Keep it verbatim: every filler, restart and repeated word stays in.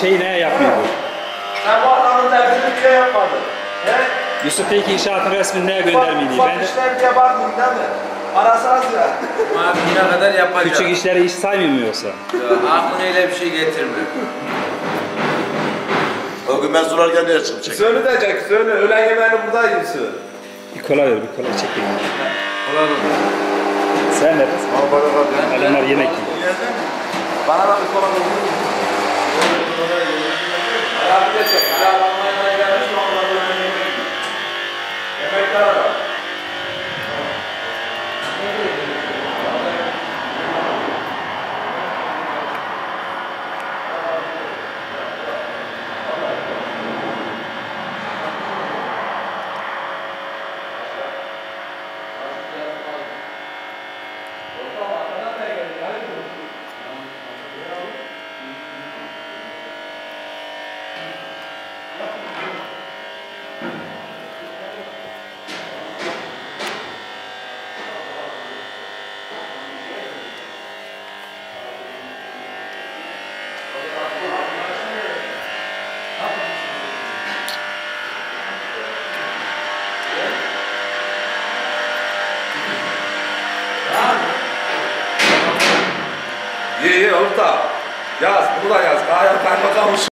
şeyi ne yapmıyor bu? Sen bu adamın derdini niye yapmadın? He? Yusuf Bey'ki inşaatın resmini neye göndermeyeyim? Ufak Ben de işler diye bakmıyor değil mi? Parası az ya. Abi yine kadar yapacağım. küçük işleri hiç saymıyor mu yoksa? Ya, aklına öyle bir şey getirme. O gün ben sorarken nereye çıkacak? Söyle diyecek, söyle. Öğlen yemeğini burada yiyorsun. Bir kola ver, bir kola çekeyim. Kolay olsun. Sen ne? Alanlar yemek yiyor. Bana da bir kola verir misin? Ayağını da çek. Ayağını Almanya'dan gelmiş mi? Ondan sonra yemek yiyor. Yemekler var. İyi iyi orta. Yaz, bunu da yaz. Kayar kaymakammış.